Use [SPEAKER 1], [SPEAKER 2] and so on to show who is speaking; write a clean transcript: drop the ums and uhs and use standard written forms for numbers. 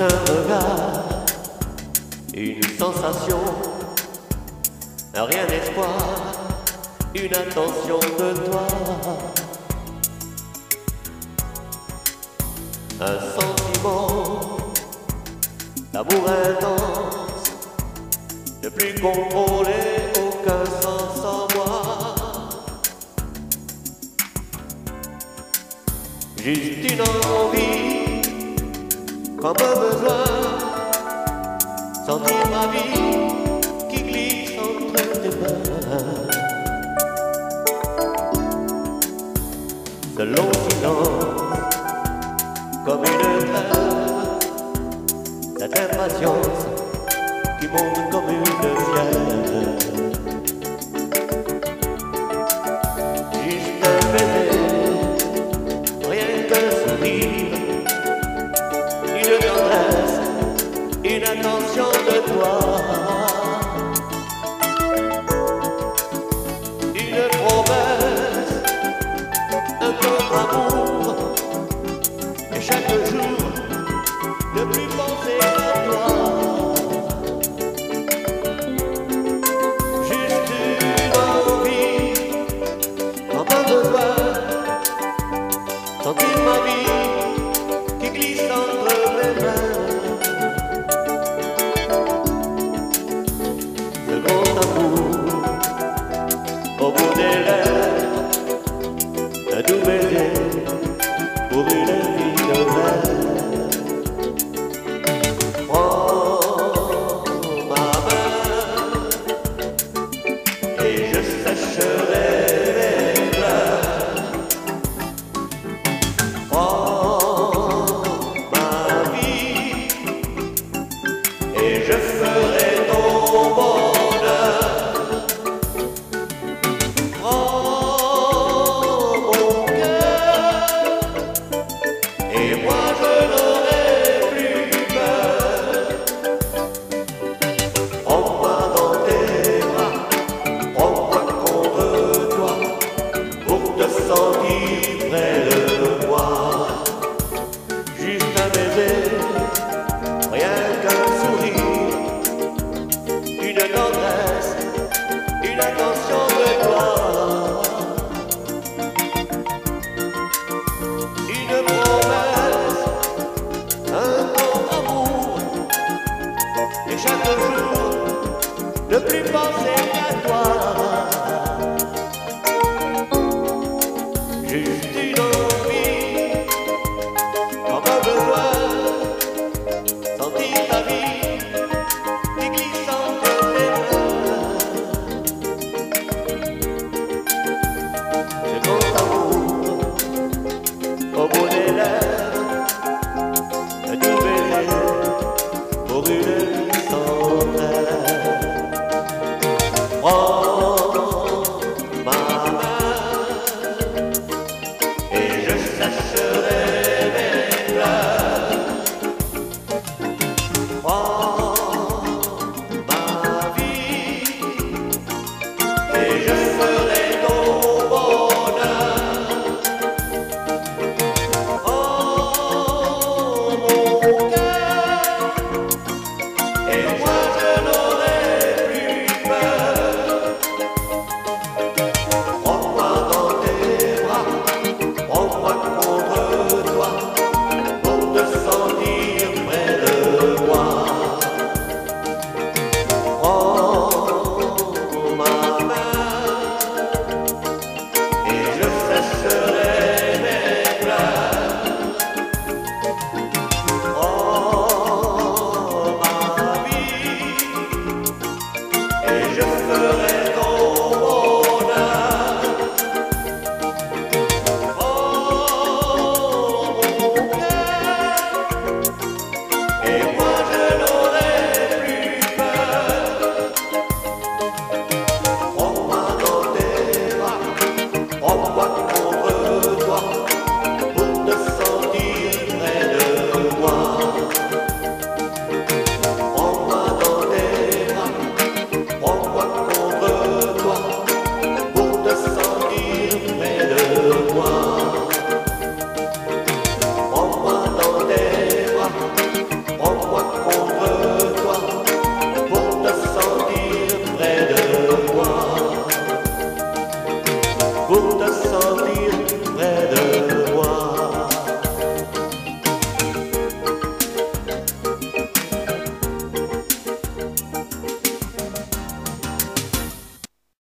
[SPEAKER 1] un regard, une sensation, un rien d'espoir, une attention de toi. Un sentiment d'amour intense, ne plus contrôler aucun sens en moi. Juste une envie, comme un besoin, sentir ma vie qui glisse entre tes mains. Ce long silence, comme une trêve, cette impatience qui monte comme une fièvre. Juste un baiser, rien qu'un sourire, une tendresse, une attention de toi. Une promesse, un contre-amour, et chaque jour, ne plus penser à toi. Juste une envie, comme un besoin, sentir ma vie qui glisse entre mes mains. Ce grand amour, au bout des lèvres, un doux baiser pour une vie de rêve. Je ferai ton bonheur. Prends mon cœur, et moi je n'aurai plus peur. Prends-moi dans tes bras, prends-moi contre toi, pour te sentir près de moi. Juste un baiser, rien qu'un sourire, une tendresse, une attention de toi. Une promesse, un contre-amour, et chaque jour, ne plus penser qu'à toi. Juste une envie, comme un besoin, sentir ta vie qui glisse entre tes mains. Ce grand amour, au bout des lèvres, un doux baiser pour une vie sans trêve. Prends ma main et je sécherai mes pleurs. Prends ma vie et je ferai ton bonheur. Prends mon cœur et moi je n'aurai plus peur. Prends-moi dans tes bras, prends-moi contre toi, pour te sentir près de moi. Prends ma main et je sécherai mes pleurs. Prends ma vie et je ferai